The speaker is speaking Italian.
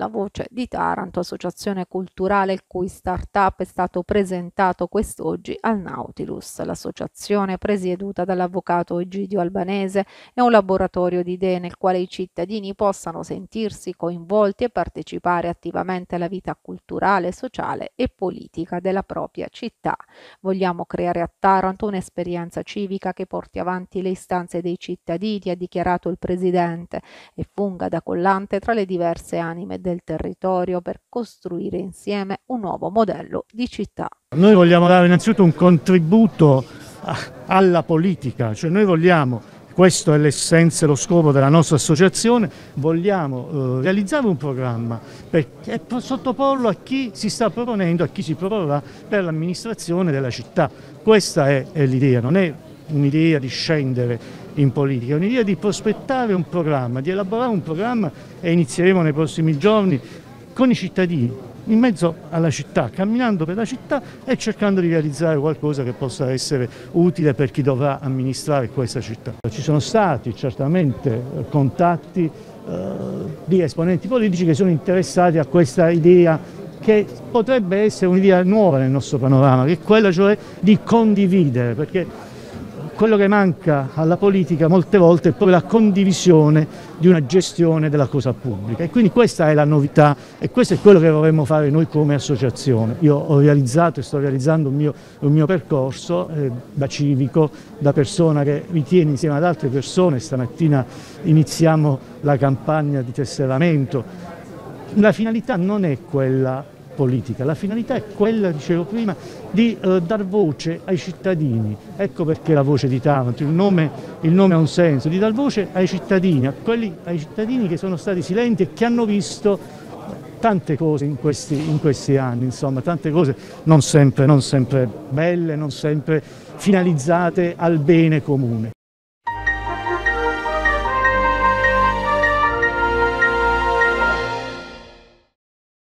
alla Voce di Taranto, associazione culturale il cui start-up è stato presentato quest'oggi al Nautilus. L'associazione, presieduta dall'avvocato Egidio Albanese, è un laboratorio di idee nel quale i cittadini possano sentirsi coinvolti e partecipare attivamente alla vita culturale, sociale e politica della propria città. Vogliamo creare a Taranto un'esperienza civica che porti avanti le istanze dei cittadini, ha dichiarato il presidente, e funga da collante tra le diverse anime del territorio per costruire insieme un nuovo modello di città. Noi vogliamo dare innanzitutto un contributo alla politica, cioè noi vogliamo, questo è l'essenza e lo scopo della nostra associazione, vogliamo realizzare un programma e sottoporlo a chi si sta proponendo, a chi si proporrà per l'amministrazione della città. Questa è l'idea, non è un'idea di scendere in politica, è un'idea di prospettare un programma, di elaborare un programma e inizieremo nei prossimi giorni con i cittadini, in mezzo alla città, camminando per la città e cercando di realizzare qualcosa che possa essere utile per chi dovrà amministrare questa città. Ci sono stati certamente contatti di esponenti politici che sono interessati a questa idea che potrebbe essere un'idea nuova nel nostro panorama, che è quella cioè di condividere, perché quello che manca alla politica molte volte è proprio la condivisione di una gestione della cosa pubblica e quindi questa è la novità e questo è quello che vorremmo fare noi come associazione. Io ho realizzato e sto realizzando un mio percorso da civico, da persona che ritiene insieme ad altre persone, stamattina iniziamo la campagna di tesseramento. La finalità non è quella politica, la finalità è quella, dicevo prima, di dar voce ai cittadini. Ecco perché la Voce di Taranto, il nome ha un senso, di dar voce ai cittadini, ai cittadini che sono stati silenti e che hanno visto tante cose in questi anni, insomma, tante cose non sempre belle, non sempre finalizzate al bene comune.